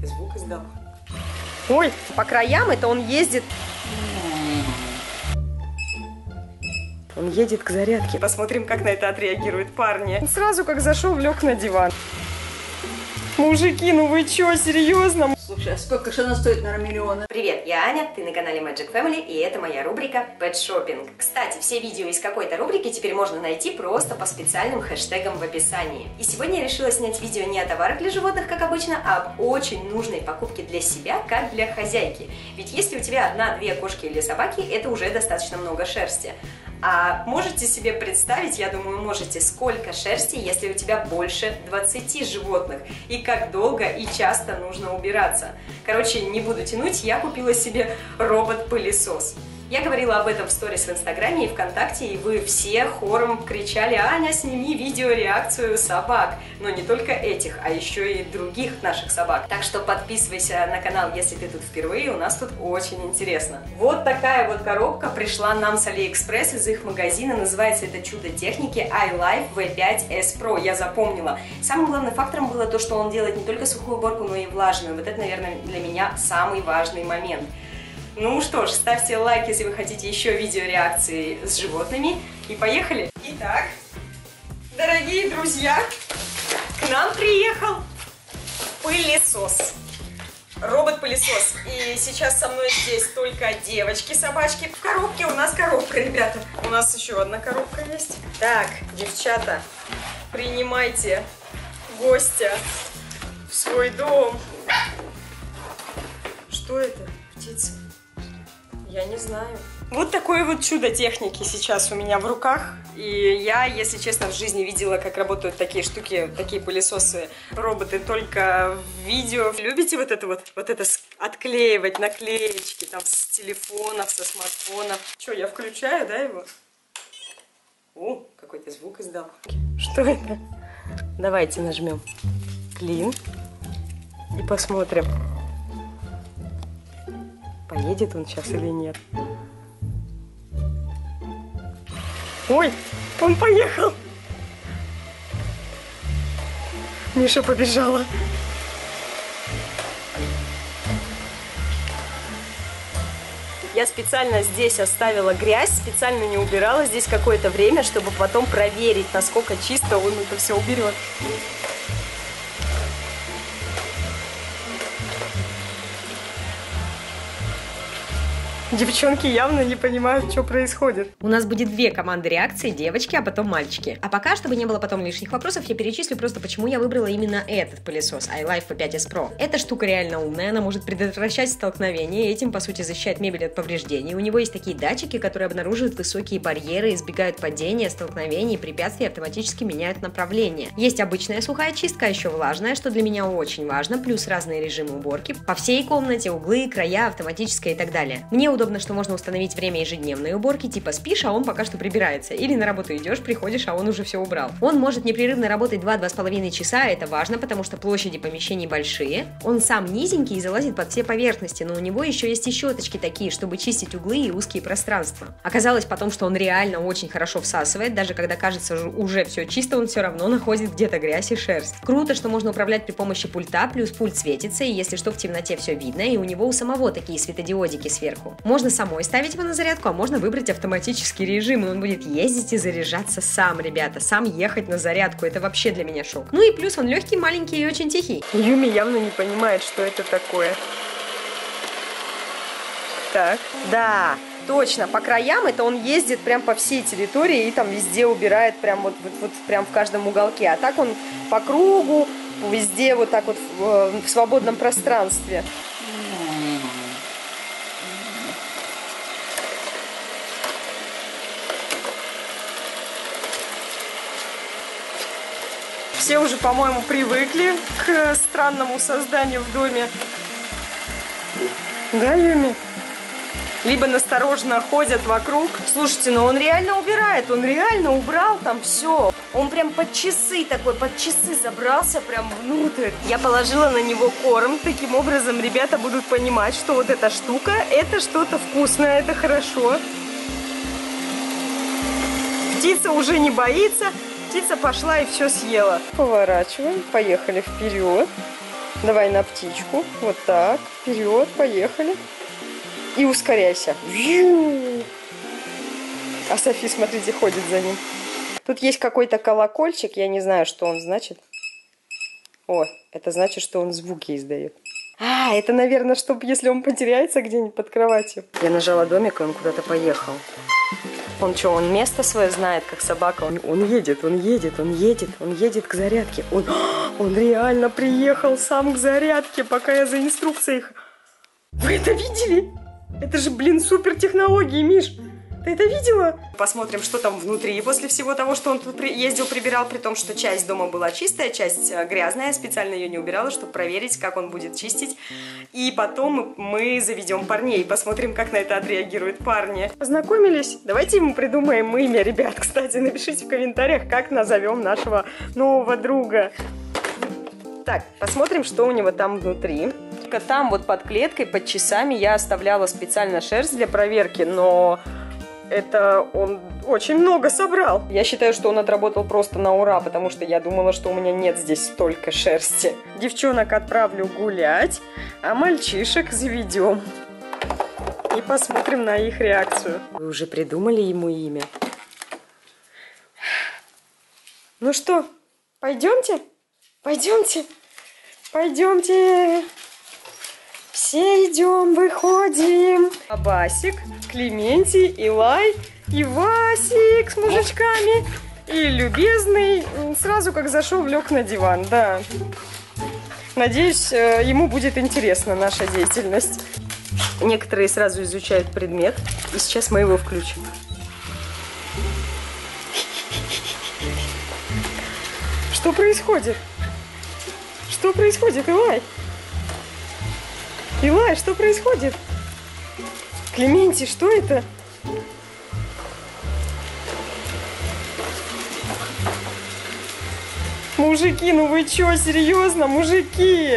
какой-то звук издал. Ой, по краям это он ездит. Он едет к зарядке. Посмотрим, как на это отреагируют парни. Он сразу как зашел, лег на диван. Мужики, ну вы чё, серьезно? Слушай, а сколько же она стоит, наверное, миллиона? Привет, я Аня, ты на канале Magic Family, и это моя рубрика Pet Shopping. Кстати, все видео из какой-то рубрики теперь можно найти просто по специальным хэштегам в описании. И сегодня я решила снять видео не о товарах для животных, как обычно, а об очень нужной покупке для себя, как для хозяйки. Ведь если у тебя одна-две кошки или собаки, это уже достаточно много шерсти. А можете себе представить, я думаю, можете, сколько шерсти, если у тебя больше 20 животных, и как долго и часто нужно убираться. Короче, не буду тянуть, я купила себе робот-пылесос. Я говорила об этом в сторис в Инстаграме и ВКонтакте, и вы все хором кричали: «Аня, сними видеореакцию собак». Но не только этих, а еще и других наших собак. Так что подписывайся на канал, если ты тут впервые, у нас тут очень интересно. Вот такая вот коробка пришла нам с AliExpress из их магазина. Называется это чудо техники iLife V5S Pro. Я запомнила. Самым главным фактором было то, что он делает не только сухую уборку, но и влажную. Вот это, наверное, для меня самый важный момент. Ну что ж, ставьте лайк, если вы хотите еще видеореакции с животными. И поехали! Итак, дорогие друзья, к нам приехал пылесос. Робот-пылесос. И сейчас со мной здесь только девочки-собачки. В коробке у нас коробка, ребята. У нас еще одна коробка есть. Так, девчата, принимайте гостя в свой дом. Что это? Птица? Я не знаю. Вот такое вот чудо техники сейчас у меня в руках. И я, если честно, в жизни видела, как работают такие штуки, такие пылесосы, роботы, только в видео. Любите вот это отклеивать наклеечки там с телефонов, со смартфонов? Что, я включаю, да, его? О, какой-то звук издал. Что это? Давайте нажмем клин и посмотрим, поедет он сейчас или нет. Ой, он поехал. Миша побежала. Я специально здесь оставила грязь, специально не убирала здесь какое-то время, чтобы потом проверить, насколько чисто он это все уберет. Девчонки явно не понимают, что происходит. У нас будет две команды реакции, девочки, а потом мальчики. А пока, чтобы не было потом лишних вопросов, я перечислю просто, почему я выбрала именно этот пылесос iLife V5S Pro. Эта штука реально умная, она может предотвращать столкновения, и этим, по сути, защищает мебель от повреждений. У него есть такие датчики, которые обнаруживают высокие барьеры, избегают падения, столкновений, препятствий, автоматически меняют направление. Есть обычная сухая чистка, а еще влажная, что для меня очень важно, плюс разные режимы уборки по всей комнате, углы, края, автоматическая и так далее. Мне удобно, что можно установить время ежедневной уборки, типа спишь, а он пока что прибирается. Или на работу идешь, приходишь, а он уже все убрал. Он может непрерывно работать 2-2,5 часа, это важно, потому что площади помещений большие. Он сам низенький и залазит под все поверхности, но у него еще есть и щеточки такие, чтобы чистить углы и узкие пространства. Оказалось потом, что он реально очень хорошо всасывает, даже когда кажется уже все чисто, он все равно находит где-то грязь и шерсть. Круто, что можно управлять при помощи пульта, плюс пульт светится, и если что, в темноте все видно, и у него у самого такие светодиодики сверху. Можно самой ставить его на зарядку, а можно выбрать автоматический режим, и он будет ездить и заряжаться сам, ребята, сам ехать на зарядку. Это вообще для меня шок. Ну и плюс он легкий, маленький и очень тихий. Юми явно не понимает, что это такое. Так, да, точно, по краям это он ездит прям по всей территории и там везде убирает прям вот прям в каждом уголке. А так он по кругу, везде вот так вот в свободном пространстве. Все уже, по-моему, привыкли к странному созданию в доме. Да, Юми? Либо настороженно ходят вокруг. Слушайте, но он реально убирает, он реально убрал там все. Он прям под часы забрался прям внутрь. Я положила на него корм. Таким образом, ребята будут понимать, что вот эта штука, это что-то вкусное, это хорошо. Птица уже не боится. Птица пошла и все съела. Поворачиваем, поехали вперед. Давай на птичку. Вот так. Вперед, поехали. И ускоряйся. А Софи, смотрите, ходит за ним. Тут есть какой-то колокольчик. Я не знаю, что он значит. О, это значит, что он звуки издает. А, это, наверное, чтобы, если он потеряется где-нибудь под кроватью. Я нажала домик, и он куда-то поехал. Он что, он место свое знает, как собака? Он едет к зарядке. Он реально приехал сам к зарядке, пока я за инструкцией. Вы это видели? Это же, блин, супер технологии, Миш. Ты это видела? Посмотрим, что там внутри. И после всего того, что он тут ездил, прибирал, при том, что часть дома была чистая, часть грязная, специально ее не убирала, чтобы проверить, как он будет чистить. И потом мы заведем парней, посмотрим, как на это отреагируют парни. Познакомились? Давайте ему придумаем имя, ребят. Кстати, напишите в комментариях, как назовем нашего нового друга. Так, посмотрим, что у него там внутри. Там вот под клеткой, под часами я оставляла специально шерсть для проверки, но... Это он очень много собрал. Я считаю, что он отработал просто на ура, потому что я думала, что у меня нет здесь столько шерсти. Девчонок отправлю гулять, а мальчишек заведем. И посмотрим на их реакцию. Вы уже придумали ему имя? Ну что, пойдемте? Пойдемте? Пойдемте. Все идем, выходим. Абасик, Клементий, Илай и Васик с мужичками. И любезный сразу как зашел, лег на диван, да. Надеюсь, ему будет интересна наша деятельность. Некоторые сразу изучают предмет, и сейчас мы его включим. Что происходит? Что происходит, Илай? Илай, что происходит? Клементий, что это? Мужики, ну вы чё, серьезно, мужики?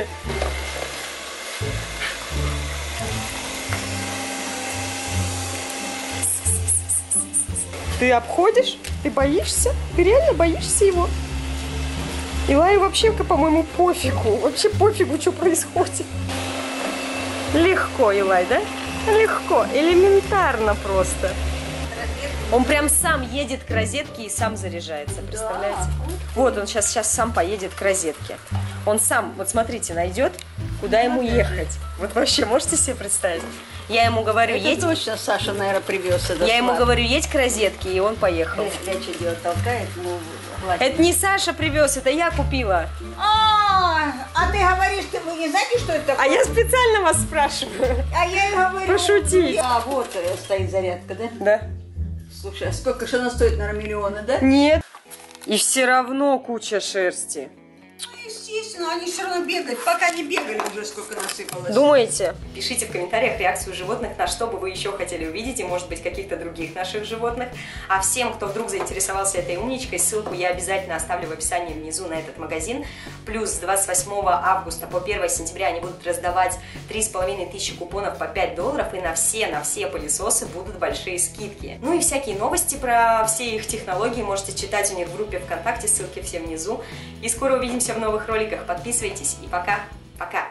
Ты обходишь? Ты боишься? Ты реально боишься его? Илаю вообще, по-моему, пофигу. Вообще пофигу, что происходит. Легко, Илай, да? Легко, элементарно просто. Он прям сам едет к розетке и сам заряжается, представляете? Да. Вот он сейчас сам поедет к розетке. Он сам, вот смотрите, найдет, куда ему ехать. Вот вообще, можете себе представить? Я ему говорю, едь. Это точно Саша, наверное, привез. Я ему говорю, едь к розетке, и он поехал. Что делать, толкает? Это не Саша привез, это я купила. А ты говоришь, вы не знаете, что это такое? А я специально вас спрашиваю. А я и говорю. Пошутить. А, вот стоит зарядка, да? Да. Слушай, а сколько же она стоит, наверное, миллиона, да? Нет. И все равно куча шерсти. Естественно, они все равно бегают. Пока не бегали, уже сколько насыпалось. Думаете? Пишите в комментариях реакцию животных, на что бы вы еще хотели увидеть, и может быть каких-то других наших животных. А всем, кто вдруг заинтересовался этой умничкой, ссылку я обязательно оставлю в описании внизу на этот магазин. Плюс с 28 августа по 1 сентября они будут раздавать 3500 купонов по $5, и на все пылесосы будут большие скидки. Ну и всякие новости про все их технологии можете читать у них в группе ВКонтакте, ссылки все внизу. И скоро увидимся в новых роликах. Подписывайтесь и пока-пока!